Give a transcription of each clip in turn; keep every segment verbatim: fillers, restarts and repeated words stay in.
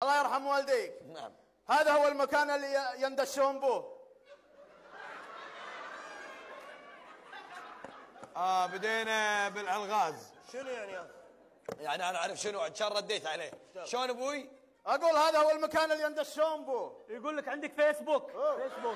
الله يرحم والديك. نعم. هذا هو المكان اللي يندشون به. اه بدينا بالالغاز. شنو يعني؟ يعني انا اعرف شنو عشان رديت عليه. شلون ابوي؟ اقول هذا هو المكان اللي يندشون به. يقول لك عندك فيسبوك. أوه. فيسبوك.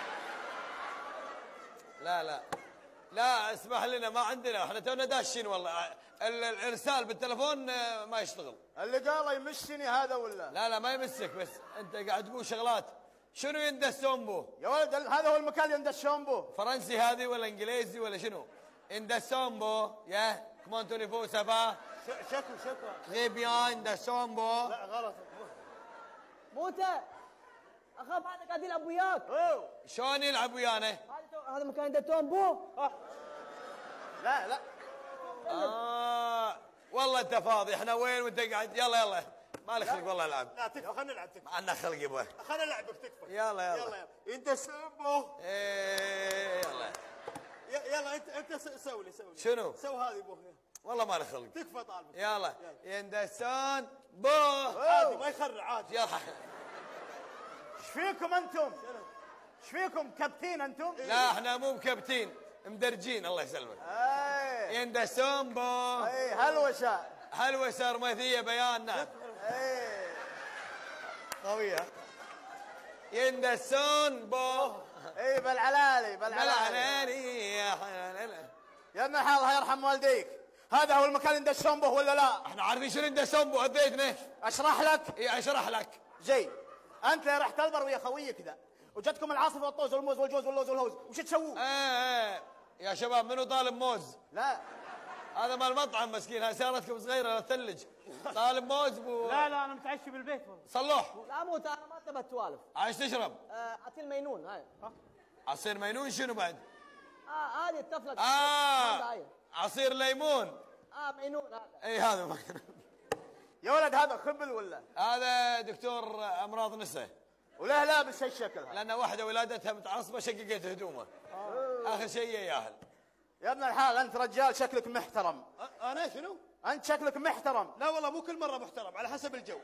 لا لا لا اسمح لنا ما عندنا، احنا تونا داشين والله. الارسال بالتلفون ما يشتغل. اللي قاله يمشني هذا ولا؟ لا لا ما يمسك، بس انت قاعد تقول شغلات. شنو يندسون بو؟ يا ولد هذا هو المكان اللي يندشون به. فرنسي هذه ولا انجليزي ولا شنو؟ يندسون بو يا كمان تونيفو سافا شكو شكو غي بيان يندسون بو. لا غلط. موته اخاف هذا قاعد يلعب وياك. شلون يلعب ويانا؟ هذا مكان يندسون بو. لا لا آه والله انت فاضي، احنا وين وانت قاعد؟ يلا يلا ما لك خلق والله العب. لا تكفى خلينا نلعب تكفى. ما عندنا خلق يبا. خلينا نلعبك تكفى. يلا يلا يلا يلا انت سبو. ايه يلا يلا انت انت سوي لي سوي لي. شنو؟ سو هذه بو. والله ما لك خلق. تكفى طالب. يلا يندسون بو. عادي ما يخرع عادي. يلا ايش فيكم انتم؟ ايش فيكم كابتين انتم؟ لا احنا مو مكبتين مدرجين الله يسلمك. ايه يندسون بو. ايه هلوسه هلوسه رمثيه بيان. نعم ايه قويه. يندسون بو. ايه بالعلالي بالعلالي بالعلالي يا حلال. يا ابن الحلال الله يرحم والديك، هذا هو المكان اللي يندشون به ولا لا؟ احنا عارفين شنو يندسون بو هديتنا. اشرح لك. اي اشرح لك. زين انت رحت البر ويا خويك كذا وجتكم العاصفه والطوز والموز والجوز واللوز والهوز، وش تسوون؟ ايه ايه يا شباب منو طالب موز؟ لا هذا مال المطعم مسكين، هاي سيارتكم صغيره ثلج. طالب موز بو. لا لا انا متعشي بالبيت والله. صلوح لا موته انا ما تبى توالف. عايش تشرب؟ آه، عطي المينون هاي. عصير مينون شنو بعد؟ اه هذه الطفله. اه عصير ليمون. اه مينون هذا. اي هذا ما يا ولد هذا خبل ولا؟ هذا دكتور امراض نساء. وله لابس هالشكل هذا. لان واحده ولادتها متعصبه شققت هدومه. اخر شيء ياهل. يا ابن الحلال انت رجال شكلك محترم. انا شنو؟ انت شكلك محترم. لا والله مو كل مره محترم، على حسب الجو.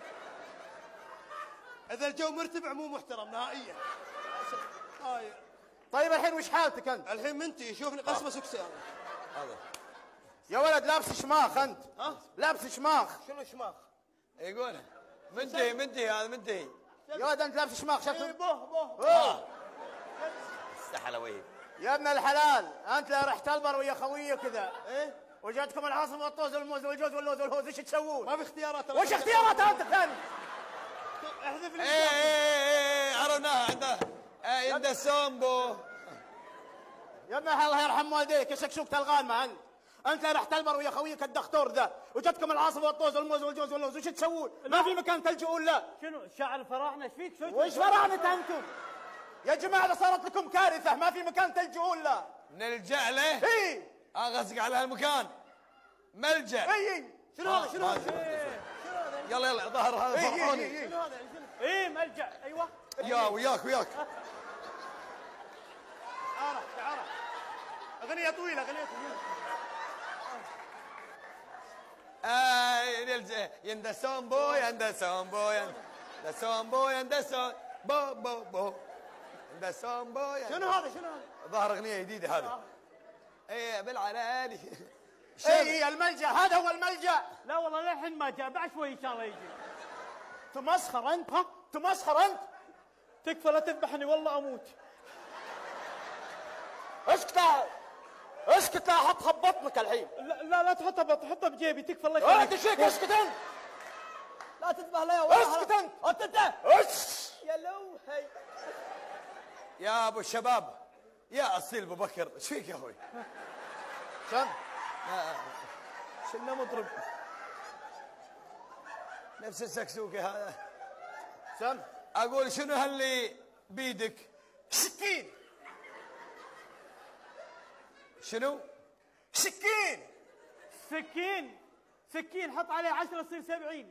اذا الجو مرتفع مو محترم نهائيا. هاي طيب الحين وش حالتك انت؟ الحين منتي شوفني قسمه سكسي انا. هذا يا ولد لابس شماخ انت. ها؟ لابس شماخ. شنو شماخ؟ يقول منتهي منتهي هذا منتهي. يا ولد انت لابس شماخ اي شكلك. بوه بوه. أوه. استحى وجهك. يا ابن الحلال انت لو رحت البر ويا خويه كذا ايه وجاتكم العاصفه والطوز والموز والجوز واللوز والهوز، ايش تسوون؟ ما في اختيارات. وش اختيارات انت ثاني؟ احذف لي. ايه ايه ايه عرفناها عنده. ايه يندسون بو. يا ابن الحلال الله يرحم والديك يا شكشوك تلغان ما انت. انت رحت البر ويا خويك الدكتور ذا وجاتكم العاصفه والطوز والموز والجوز واللوز، وش تسوون؟ ما في مكان تلجؤون له. شنو شعر الفراعنه ايش فيك؟ شو وش فراعنة انتم؟ يا جماعه اذا صارت لكم كارثه ما في مكان تلجؤون له. نلجأ له. اي اغزق على هالمكان. ملجأ. اي شنو هذا؟ شنو هذا؟ يلا يلا ظهر هذا فرعوني. شنو هذا؟ ايه ملجأ. ايوه يا وياك وياك. تعال تعال. اغنيه طويله اغنيه طويله. اي نلجأ يندسون بو يندسون بو يندسون بو يندسون بو بو بو يندسون بو. شنو هذا؟ شنو هذا؟ ظهر اغنيه جديده هذه. ايه بالعلالي. اي الملجا هذا هو الملجا. لا والله للحين ما جاء، بعد شوي ان شاء الله يجي. تمسخر انت؟ ها؟ تمسخر انت؟ تكفى لا تذبحني والله اموت. اسكت اسكت لا احطها ببطنك الحين. لا لا, لا تحطها بط حطها بجيبي تكفى الله ولا يخليك. تشيك. اسكت انت. لا تذبح لا يا اسكت انت. انت انت اش يا لوحي. يا ابو الشباب يا اصيل ابو بكر ايش فيك يا اخوي؟ شن شنو مطرب نفس السكسوكه هذا. شن اقول شنو هاللي بيدك؟ سكين. شنو؟ سكين. سكين سكين حط عليه عشرة يصير سبعين.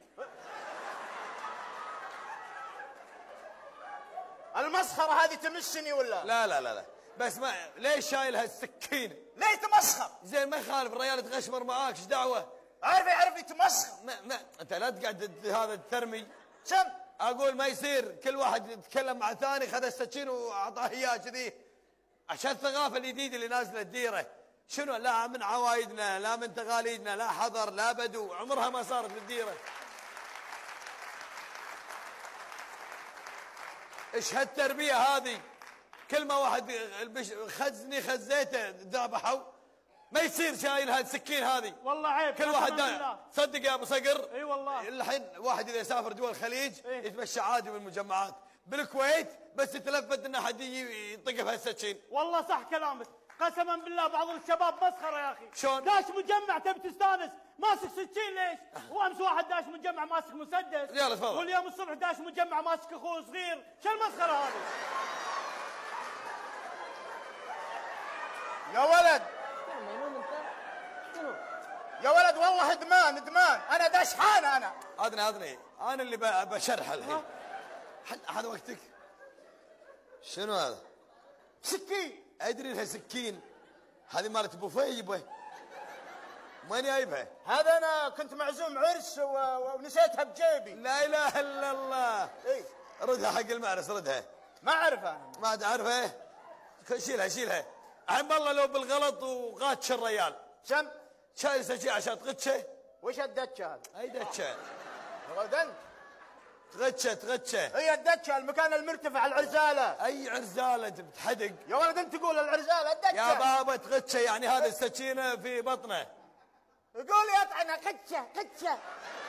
المسخره هذه تمشني ولا؟ لا لا لا لا بس ما ليش شايل هالسكين؟ ليه تمسخر؟ زين ما يخالف الرجال تغشمر معاك ايش دعوه؟ عارف يعرف يتمسخر. ما ما انت لا تقعد هذا الترمي. شم اقول ما يصير كل واحد يتكلم مع الثاني، خذ السكين واعطاه اياه كذي، عشان الثقافه الجديده اللي نازله الديره. شنو؟ لا من عوايدنا، لا من تقاليدنا، لا حضر لا بدو، عمرها ما صارت بالديره. ايش هالتربيه هذه؟ كل ما واحد خزني خزيته ذبحوا، ما يصير شايل هالسكين هذه. والله عيب كل واحد دا... صدق يا ابو صقر. اي والله. الحين واحد اذا سافر دول الخليج إيه؟ يتمشى عادي بالمجمعات، بالكويت بس يتلفت انه حد يجي يطقه بهالسكين. والله صح كلامك، قسما بالله بعض الشباب مسخره يا اخي. شلون؟ داش مجمع تبي تستانس ماسك سكين ليش؟ وامس واحد داش مجمع ماسك مسدس. يلا تفضل. واليوم الصبح داش مجمع ماسك اخوه صغير، شو المسخره هذه؟ يا ولد مجنون انت؟ شنو؟ يا ولد والله ادمان ادمان، انا دشحان انا. اذني اذني انا اللي ب- بشرح الحين. هذا وقتك. شنو هذا؟ سكين. ادري انها سكين، هذه مالت بوفيه. ماني جايبها. هذا انا كنت معزوم عرس و... ونسيتها بجيبي. لا اله الا الله. اي ردها حق المعرس، ردها. ما اعرفها انا. ما تعرفها؟ شيلها شيلها. عم الله لو بالغلط وغاتش الريال. شم شايل سكين عشان تغتشه. وش الدتشه هذه؟ اي دتشه. يا ولد انت تغتشه تغتشه. هي الدتشه المكان المرتفع العرزاله. اي عرزاله انت بتحدق. يا ولد انت تقول العرزاله الدتشه. يا بابا تغتشه يعني هذا السكينه في بطنه. يقول يطعنه قتشه قتشه.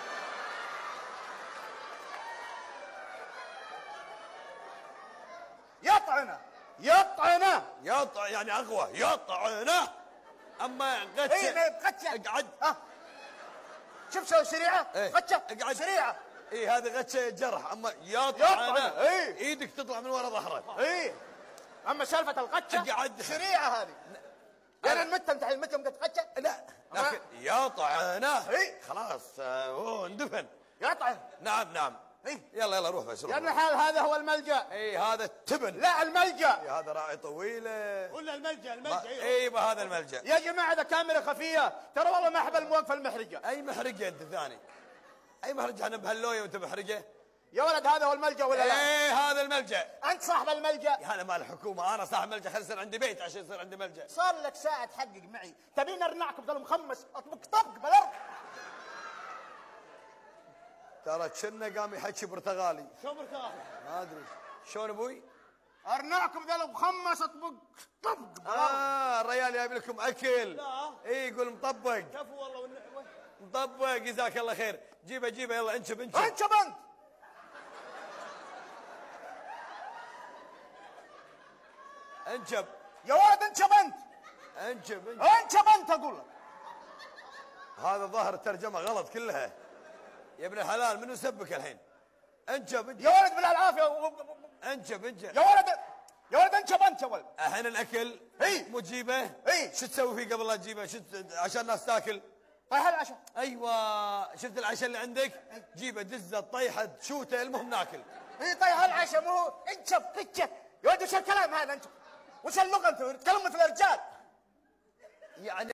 يطعنه يطعنه. يطع يعني اقوى يطعنه. اما غتشه. اي ما بقتشه. اقعد. ها شوف سوي سريعه. إيه. قتشه اقعد سريعه. اي هذا غتشه جرح، اما يطعنه. يطعنه. اي ايدك تطلع من ورا ظهرك. اي اما سالفه القتشه اقعد. سريعه هذه. يعني المتة انت المتة قد قتشه؟ لا لكن يطعنه. اي خلاص هو اندفن. يطعن. نعم نعم. اي يلا يلا روح بس روح. يا ابن الحلال هذا هو الملجأ. اي هذا التبن. لا الملجأ. إي هذا راعي طويله. قلنا الملجا ما- الملجا. ايوه ايوه هذا الملجأ. يا جماعه هذا كاميرا خفيه، ترى والله ما احب الموقفه المحرجه. اي محرقه انت ثاني؟ اي محرقه احنا بهاللويه وانت محرقه؟ يا ولد هذا هو الملجأ ولا لا؟ ايه هذا الملجأ. انت صاحب الملجأ. هذا مال الحكومه، انا صاحب ملجأ، خلي يصير عندي بيت عشان يصير عندي ملجأ. صار لك ساعه تحقق معي، تبيني ارنعك بظل مخمس اطبق طبق بالارض. ترى كنا قام يحكي برتغالي. شو برتغال؟ ما ادري شلون ابوي؟ ارنعكم بظل مخمس اطبق طبق بالارض. اه الريال جايب لكم اكل. لا. اي يقول مطبق. كفو والله والن... مطبق جزاك الله خير. جيبه جيبه يلا انشب انشب. انشب انت. انشب. يا ولد انشب انت. انشب انشب. انشب انت اقول لك. هذا ظاهر الترجمه غلط كلها. يا ابن الحلال منو سبك الحين؟ انشب انشب. يا ولد بالعافيه و... انشب انشب. يا ولد يا ولد انشب انت يا ولد. الحين الاكل. اي. مو تجيبه؟ اي. شو تسوي فيه قبل لا تجيبه؟ شو ت- عشان الناس تاكل؟ طيح العشاء. ايوه شفت العشاء اللي عندك؟ جيبه دزه طيحه شوته المهم ناكل. اي طيح العشاء مو هو انشب قتشه. يا ولد وش الكلام هذا انت؟ وش اللغه انت تتكلم مثل الرجال؟ يعني